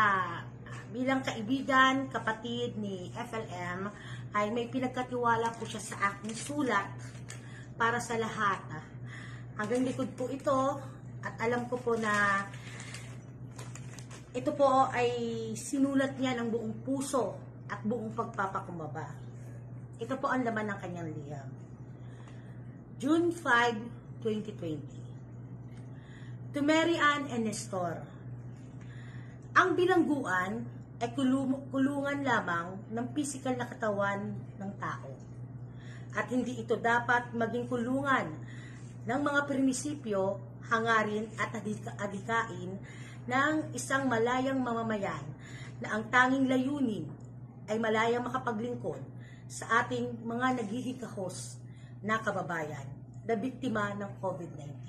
bilang kaibigan, kapatid ni FLM, ay may pinagkatiwala po siya sa aking sulat para sa lahat. Hanggang likod po ito at alam ko po na ito po ay sinulat niya ng buong puso at buong pagpapakumbaba. Ito po ang laman ng kanyang liham. June 5, 2020. To Mary Ann and Nestor. Ang bilangguan ay kulungan lamang ng pisikal na katawan ng tao. At hindi ito dapat maging kulungan ng mga prinsipyo, hangarin at adikain ng isang malayang mamamayan na ang tanging layunin ay malayang makapaglingkod sa ating mga naghihikahos na kababayan na biktima ng COVID-19.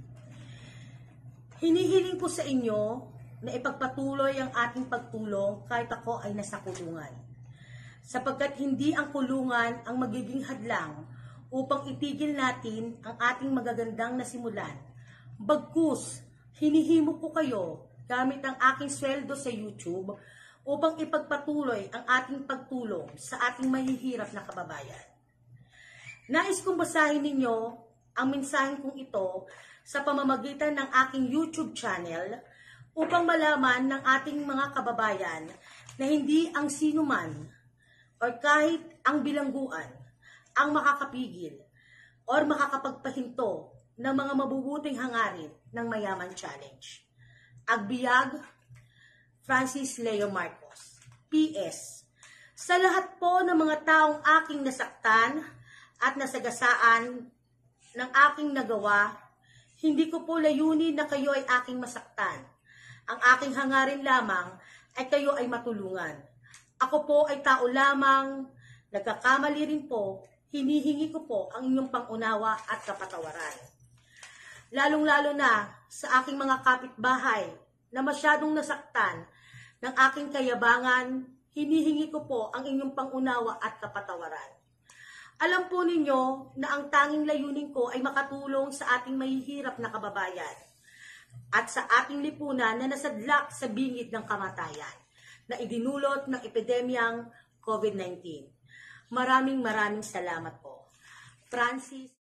Hinihiling ko sa inyo na ipagpatuloy ang ating pagtulong kahit ako ay nasa kulungan. Sapagkat hindi ang kulungan ang magiging hadlang upang itigil natin ang ating magagandang nasimulan. Bagkus, hinihimo ko kayo gamit ang aking sweldo sa YouTube upang ipagpatuloy ang ating pagtulong sa ating mahihirap na kababayan. Nais kong basahin ninyo ang mensahe kong ito sa pamamagitan ng aking YouTube channel upang malaman ng ating mga kababayan na hindi ang sinuman o kahit ang bilangguan ang makakapigil o makakapagpahinto ng mga mabubuting hangarin ng Mayaman Challenge. Agbiag, Francis Leo Marcos. P.S. Sa lahat po ng mga taong aking nasaktan at nasagasaan ng aking nagawa, hindi ko po layunin na kayo ay aking masaktan. Ang aking hangarin lamang ay kayo ay matulungan. Ako po ay tao lamang, nagkakamali rin po, hinihingi ko po ang inyong pangunawa at kapatawaran. Lalong-lalo na sa aking mga kapitbahay na masyadong nasaktan ng aking kayabangan, hinihingi ko po ang inyong pangunawa at kapatawaran. Alam po ninyo na ang tanging layunin ko ay makatulong sa ating mahihirap na kababayan at sa ating lipunan na nasadlak sa bingid ng kamatayan na idinulot ng epidemyang COVID-19. Maraming salamat po. Francis